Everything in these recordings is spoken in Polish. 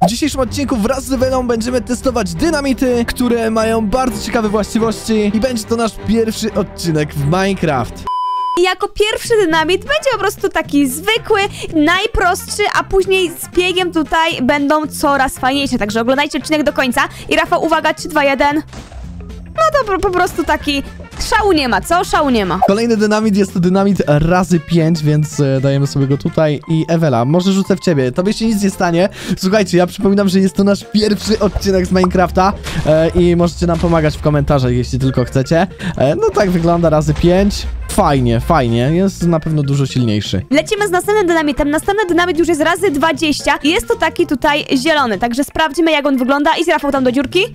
W dzisiejszym odcinku wraz z Ewelą będziemy testować dynamity, które mają bardzo ciekawe właściwości i będzie to nasz pierwszy odcinek w Minecraft. I jako pierwszy dynamit będzie po prostu taki zwykły, najprostszy, a później z biegiem tutaj będą coraz fajniejsze. Także oglądajcie odcinek do końca. I Rafał, uwaga, 3, 2, 1. No to po prostu taki... Szału nie ma, co? Szału nie ma. Kolejny dynamit jest to dynamit razy 5, więc dajemy sobie go tutaj. I Ewela, może rzucę w ciebie, tobie się nic nie stanie. Słuchajcie, ja przypominam, że jest to nasz pierwszy odcinek z Minecrafta i możecie nam pomagać w komentarzach, jeśli tylko chcecie. No tak wygląda razy 5. Fajnie, fajnie, jest na pewno dużo silniejszy. Lecimy z następnym dynamitem. Następny dynamit już jest razy 20 i jest to taki tutaj zielony, także sprawdzimy, jak on wygląda. Idź, Rafał, tam do dziurki.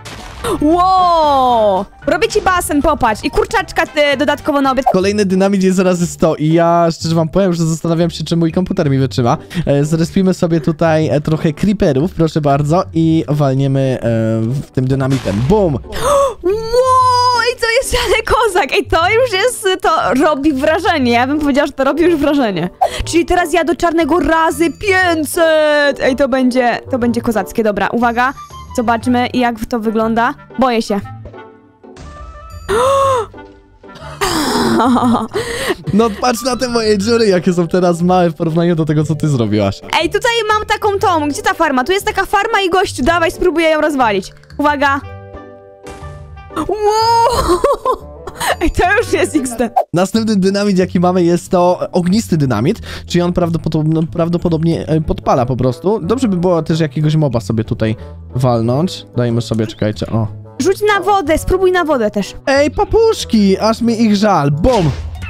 Wow! Robię ci basen, popatrz. I kurczaczka dodatkowo na obiad. Kolejny dynamit jest razy 100 i ja szczerze wam powiem, że zastanawiam się, czy mój komputer mi wytrzyma. Zrespimy sobie tutaj trochę creeperów, proszę bardzo, i walniemy tym dynamitem. Bum! Wow! I to jest ale kozak. Ej, to już jest, to robi wrażenie. Ja bym powiedziała, że to robi już wrażenie. Czyli teraz ja do czarnego razy 500. Ej, to będzie kozackie. Dobra, uwaga. Zobaczmy, jak to wygląda. Boję się. No patrz na te moje dziury, jakie są teraz małe w porównaniu do tego, co ty zrobiłaś. Ej, tutaj mam taką tą. Gdzie ta farma? Tu jest taka farma i gościu, dawaj, spróbuję ją rozwalić. Uwaga. Wow! Ej, to już jest XD. Następny dynamit, jaki mamy, jest to ognisty dynamit, czyli on prawdopodobnie podpala po prostu. Dobrze by było też jakiegoś moba sobie tutaj walnąć. Dajmy sobie, czekajcie, o. Rzuć na wodę, spróbuj na wodę też. Ej, papuszki, aż mi ich żal, bum!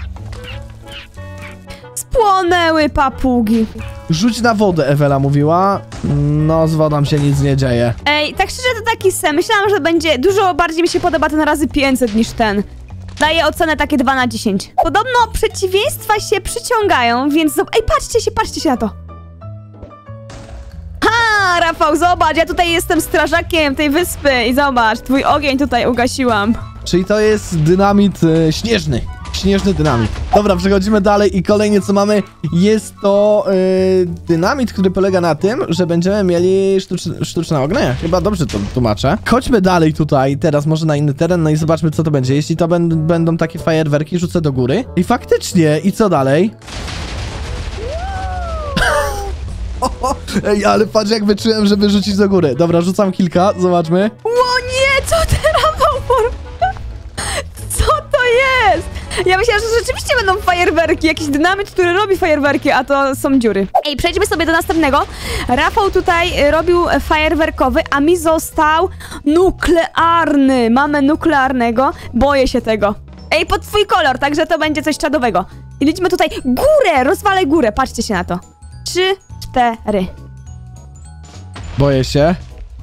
Spłonęły papugi. Rzuć na wodę, Ewela mówiła. No, z wodą się nic nie dzieje. Ej, tak szczerze to taki sen. Myślałam, że będzie dużo bardziej mi się podoba ten razy 500 niż ten. Daję ocenę takie 2 na 10. Podobno przeciwieństwa się przyciągają, więc... Ej, patrzcie się na to. Ha, Rafał, zobacz, ja tutaj jestem strażakiem tej wyspy i zobacz, twój ogień tutaj ugasiłam. Czyli to jest dynamit śnieżny. Śnieżny dynamit. Dobra, przechodzimy dalej i kolejnie co mamy jest to dynamit, który polega na tym, że będziemy mieli sztuczne ognie. Chyba dobrze to tłumaczę. Chodźmy dalej tutaj, teraz może na inny teren, no i zobaczmy, co to będzie. Jeśli to będą takie fajerwerki, rzucę do góry. I faktycznie, i co dalej? Ej, ale patrz, jak wyczułem, żeby rzucić do góry. Dobra, rzucam kilka, zobaczmy. O nie, co ty, Rafał? Co to jest? Ja myślałam, że rzeczywiście będą fajerwerki, jakiś dynamit, który robi fajerwerki, a to są dziury. Ej, przejdźmy sobie do następnego. Rafał tutaj robił fajerwerkowy, a mi został nuklearny. Mamy nuklearnego, boję się tego. Ej, pod twój kolor, także to będzie coś czadowego. I lecimy tutaj górę, rozwalę górę, patrzcie się na to. 3, 4. Boję się.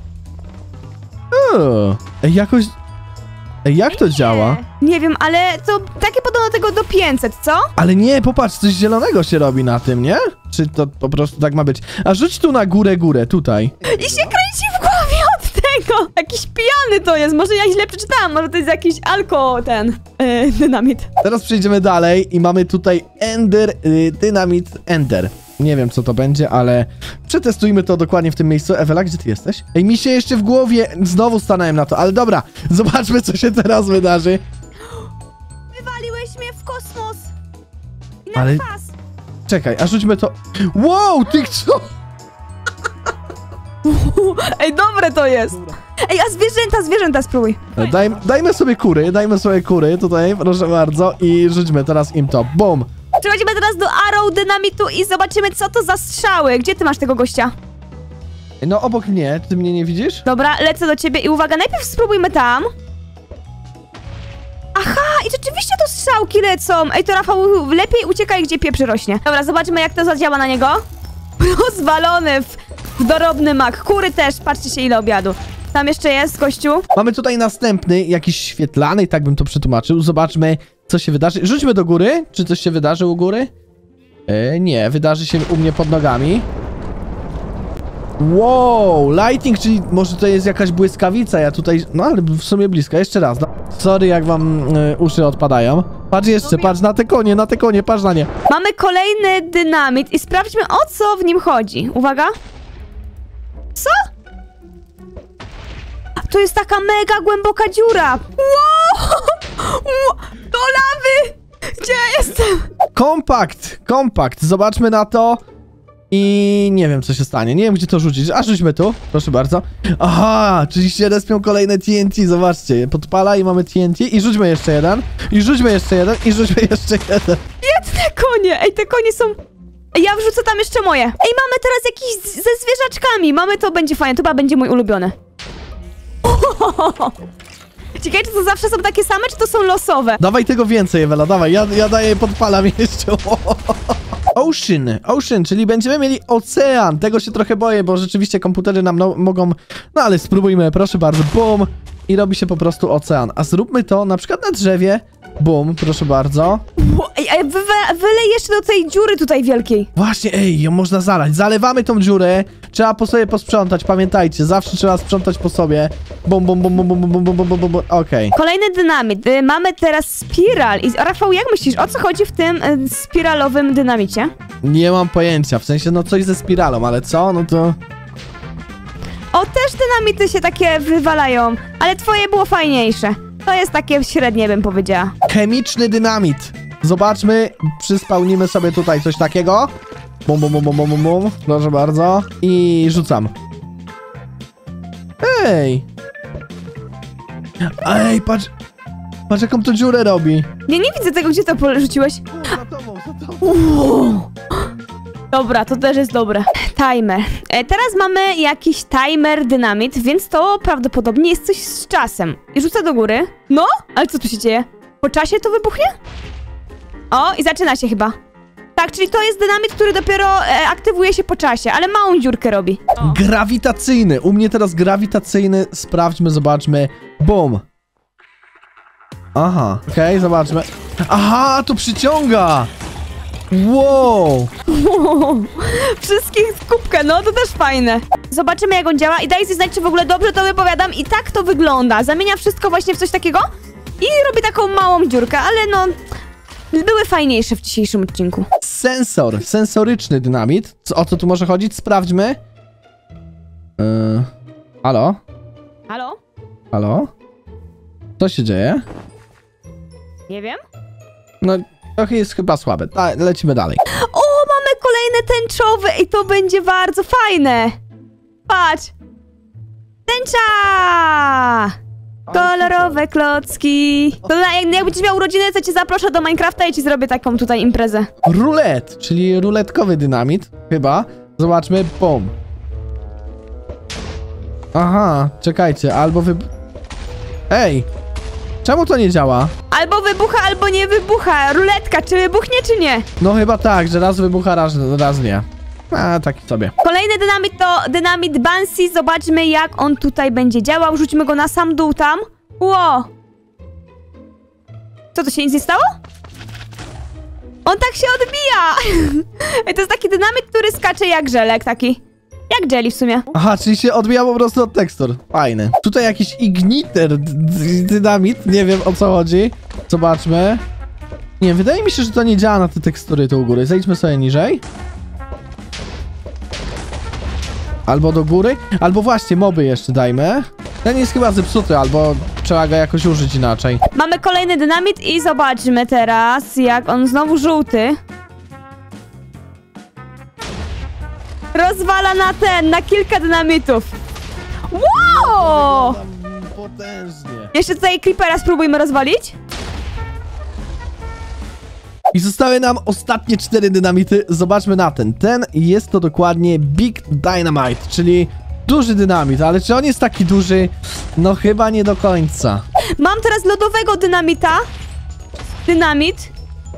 Ej, jakoś... Ej, jak to działa? Nie wiem, ale to takie podobno tego do 500, co? Ale nie, popatrz, coś zielonego się robi na tym, nie? Czy to po prostu tak ma być? A rzuć tu na górę, tutaj. I się kręci w głowie od tego! Jakiś pijany to jest, może ja źle przeczytałam, może to jest jakiś dynamit. Teraz przejdziemy dalej i mamy tutaj dynamit Ender. Nie wiem, co to będzie, ale przetestujmy to dokładnie w tym miejscu. Ewela, gdzie ty jesteś? Ej, mi się jeszcze w głowie znowu stanąłem na to, ale dobra, zobaczmy, co się teraz wydarzy. Wywaliłeś mnie w kosmos! I na Ale... kwas! Czekaj, a rzućmy to... Wow, ty co? Ej, dobre to jest! Ej, a zwierzęta spróbuj. Dajmy sobie kury tutaj, proszę bardzo, i rzućmy teraz im to. Bum! Przechodzimy teraz do Arrow Dynamitu i zobaczymy, co to za strzały. Gdzie ty masz tego gościa? No obok mnie, ty mnie nie widzisz? Dobra, lecę do ciebie i uwaga, najpierw spróbujmy tam. Aha, i rzeczywiście to strzałki lecą. Ej, to Rafał, lepiej uciekaj, gdzie pieprz rośnie. Dobra, zobaczymy, jak to zadziała na niego. Rozwalony w dorobny mak. Kury też, patrzcie się, ile obiadu. Tam jeszcze jest, gościu. Mamy tutaj następny, jakiś świetlany, tak bym to przetłumaczył. Zobaczmy, co się wydarzy. Rzućmy do góry. Czy coś się wydarzy u góry? Nie, wydarzy się u mnie pod nogami. Wow, lightning, czyli może to jest jakaś błyskawica. Ja tutaj, no ale w sumie blisko. Jeszcze raz. No. Sorry, jak wam uszy odpadają. Patrz jeszcze, patrz na te konie, patrz na nie. Mamy kolejny dynamit i sprawdźmy, o co w nim chodzi. Uwaga. Co To jest taka mega głęboka dziura. Wow! Do lawy! Gdzie ja jestem? Kompakt. Zobaczmy na to. I nie wiem, co się stanie. Nie wiem, gdzie to rzucić. A rzućmy tu, proszę bardzo. Aha, czyli się respią kolejne TNT. Zobaczcie, podpala i mamy TNT. I rzućmy jeszcze jeden. I rzućmy jeszcze jeden. I rzućmy jeszcze jeden. Biedne konie! Ej, te konie są... Ja wrzucę tam jeszcze moje. Ej, mamy teraz jakiś ze zwierzaczkami. Mamy to, będzie fajne. To chyba będzie mój ulubiony. Ciekawe, czy to zawsze są takie same, czy to są losowe? Dawaj tego więcej, Ewela, dawaj. Ja daję, podpalam jeszcze. Ocean, czyli będziemy mieli ocean. Tego się trochę boję, bo rzeczywiście komputery nam mogą... No ale spróbujmy, proszę bardzo. Bum. I robi się po prostu ocean. A zróbmy to na przykład na drzewie. Bum, proszę bardzo. Ej, wylej jeszcze do tej dziury tutaj wielkiej. Właśnie, ej, ją można zalać. Zalewamy tą dziurę. Trzeba po sobie posprzątać, pamiętajcie. Zawsze trzeba sprzątać po sobie. Bum. Okej. Kolejny dynamit. Mamy teraz spiral. I Rafał, jak myślisz, o co chodzi w tym spiralowym dynamicie? Nie mam pojęcia. W sensie, no coś ze spiralą, ale co? No to... O, też dynamity się takie wywalają. Ale twoje było fajniejsze. To jest takie średnie, bym powiedziała. Chemiczny dynamit. Zobaczmy, przyspełnimy sobie tutaj coś takiego. Bum. Proszę bardzo. I rzucam. Ej, patrz. Patrz, jaką to dziurę robi. Nie widzę tego, gdzie to rzuciłeś. Za tobą. Dobra, to też jest dobre. Timer. Teraz mamy jakiś timer dynamit, więc to prawdopodobnie jest coś z czasem. I rzucę do góry. No? Ale co tu się dzieje? Po czasie to wybuchnie? O, i zaczyna się chyba. Tak, czyli to jest dynamit, który dopiero aktywuje się po czasie, ale małą dziurkę robi. Grawitacyjny. U mnie teraz grawitacyjny. Sprawdźmy, zobaczmy. Bum. Aha, okej, zobaczmy. Aha, to przyciąga. Wow. Wszystkich w kubkę, no to też fajne. Zobaczymy, jak on działa i dajcie znać, czy w ogóle dobrze to wypowiadam. I tak to wygląda. Zamienia wszystko właśnie w coś takiego i robi taką małą dziurkę, ale no... Były fajniejsze w dzisiejszym odcinku. Sensoryczny dynamit. O co tu może chodzić? Sprawdźmy. Halo? Halo? Co się dzieje? Nie wiem. No, trochę jest chyba słabe. Lecimy dalej. O, mamy kolejne tęczowe i to będzie bardzo fajne. Patrz. Tęcza! Kolorowe klocki. To jak będziesz miał urodziny, to cię zaproszę do Minecrafta i ci zrobię taką tutaj imprezę. Rulet, czyli ruletkowy dynamit. Chyba. Zobaczmy. Bum. Aha, czekajcie, albo Ej! Czemu to nie działa? Albo wybucha, albo nie wybucha. Ruletka, czy wybuchnie, czy nie? No chyba tak, że raz wybucha, raz nie. A, taki sobie. Kolejny dynamit to dynamit Banshee. Zobaczmy, jak on tutaj będzie działał. Rzućmy go na sam dół tam. Ło! Co, to się nic nie stało? On tak się odbija! To jest taki dynamit, który skacze jak żelek taki. Jak jelly w sumie. Aha, czyli się odbija po prostu od tekstur. Fajny. Tutaj jakiś igniter dynamit. Nie wiem, o co chodzi. Zobaczmy. Nie, wydaje mi się, że to nie działa na te tekstury tu u góry. Zejdźmy sobie niżej. Albo do góry. Albo właśnie moby jeszcze dajmy. Ten jest chyba zepsuty, albo trzeba go jakoś użyć inaczej. Mamy kolejny dynamit i zobaczmy teraz, jak on znowu żółty. Rozwala na kilka dynamitów. Wow! Potężnie. Jeszcze tutaj creepera spróbujmy rozwalić. I zostały nam ostatnie 4 dynamity. Zobaczmy na ten. Ten jest to dokładnie Big Dynamite, czyli duży dynamit. Ale czy on jest taki duży? No chyba nie do końca. Mam teraz lodowego dynamita. Dynamit.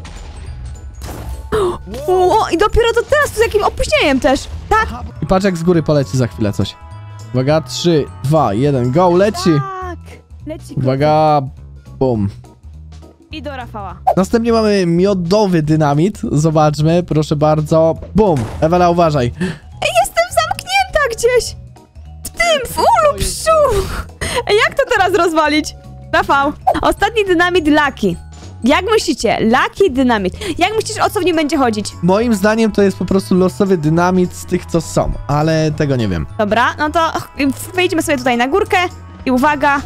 O, i dopiero to teraz, to z jakim opóźnieniem też. Tak. I patrz, jak z góry poleci za chwilę coś. Uwaga, 3, 2, 1, go, leci. Tak. Leci. Uwaga, bum. I do Rafała. Następnie mamy miodowy dynamit. Zobaczmy, proszę bardzo. Bum. Ewela, uważaj. Ej, jestem zamknięta gdzieś. W tym, w ulu, psiu. Ej, jak to teraz rozwalić? Rafał. Ostatni dynamit Lucky. Jak myślicie? Lucky dynamit. Jak myślisz, o co w nim będzie chodzić? Moim zdaniem to jest po prostu losowy dynamit z tych, co są, ale tego nie wiem. Dobra, no to wejdźmy sobie tutaj na górkę i uwaga.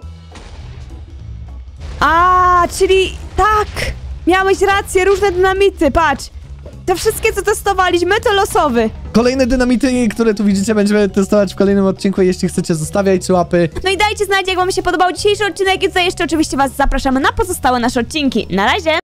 Czyli tak, miałeś rację, różne dynamity, patrz. Te wszystkie, co testowaliśmy, to losowy. Kolejne dynamity, które tu widzicie, będziemy testować w kolejnym odcinku. Jeśli chcecie, zostawiajcie łapy. No i dajcie znać, jak wam się podobał dzisiejszy odcinek i tutaj jeszcze oczywiście was zapraszamy na pozostałe nasze odcinki. Na razie!